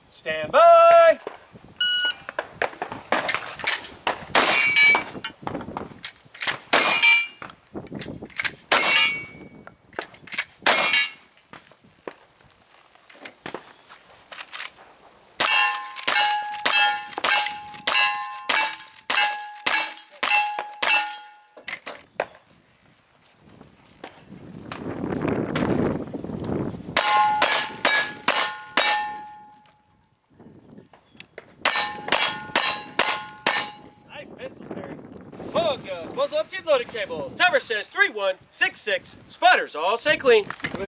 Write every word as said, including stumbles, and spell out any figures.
Stand by. Pistols, Barry. Hog guns, muzzle up to loading cable. Timer says three one six six. Spotters all say clean.